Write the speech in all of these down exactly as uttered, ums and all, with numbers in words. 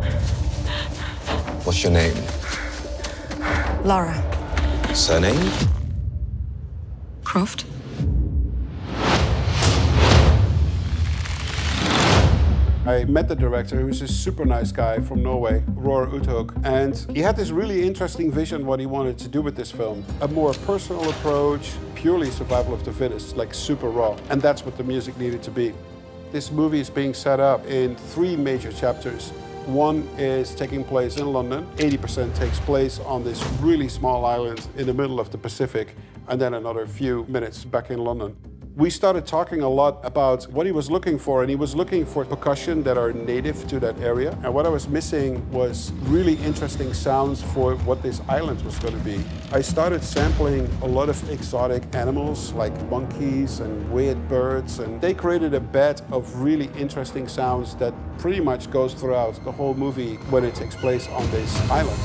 What's your name? Lara Surname? Croft. I met the director, who's a super nice guy from Norway, Roar Uthaug, and he had this really interesting vision what he wanted to do with this film. A more personal approach, purely survival of the fittest, like super raw. And that's what the music needed to be. This movie is being set up in three major chapters. One is taking place in London. eighty percent takes place on this really small island in the middle of the Pacific, and then another few minutes back in London. We started talking a lot about what he was looking for, and he was looking for percussion that are native to that area. And what I was missing was really interesting sounds for what this island was going to be. I started sampling a lot of exotic animals like monkeys and weird birds, and they created a bed of really interesting sounds that pretty much goes throughout the whole movie when it takes place on this island.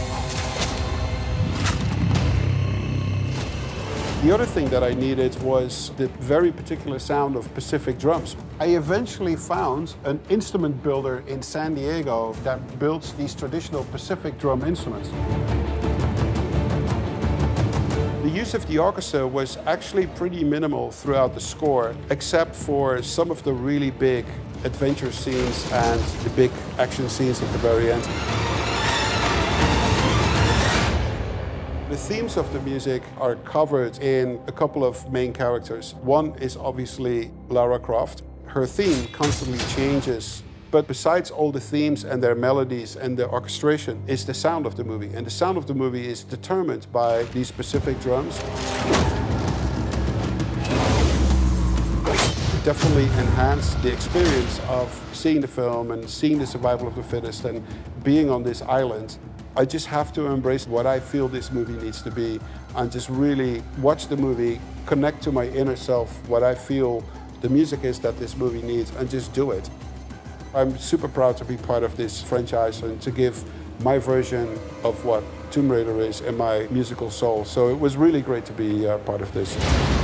The other thing that I needed was the very particular sound of Pacific drums. I eventually found an instrument builder in San Diego that builds these traditional Pacific drum instruments. The use of the orchestra was actually pretty minimal throughout the score, except for some of the really big adventure scenes and the big action scenes at the very end. The themes of the music are covered in a couple of main characters. One is obviously Lara Croft. Her theme constantly changes, but besides all the themes and their melodies and the orchestration is the sound of the movie. And the sound of the movie is determined by these specific drums. It definitely enhanced the experience of seeing the film and seeing the survival of the fittest and being on this island. I just have to embrace what I feel this movie needs to be and just really watch the movie, connect to my inner self, what I feel the music is that this movie needs, and just do it. I'm super proud to be part of this franchise and to give my version of what Tomb Raider is in my musical soul. So it was really great to be uh, part of this.